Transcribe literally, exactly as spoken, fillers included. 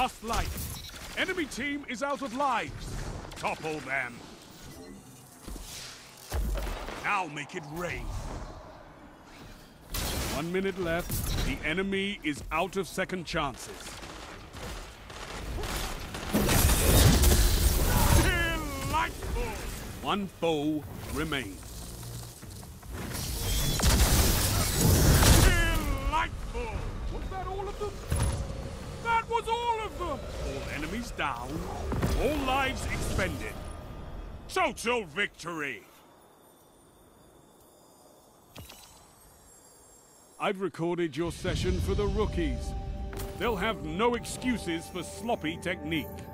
Last life. Enemy team is out of lives. Topple them. Now make it rain. One minute left. The enemy is out of second chances. Delightful! One foe remains. Delightful! Was that all of them? That was all of them! All enemies down. All lives expended. Total victory! I've recorded your session for the rookies. They'll have no excuses for sloppy technique.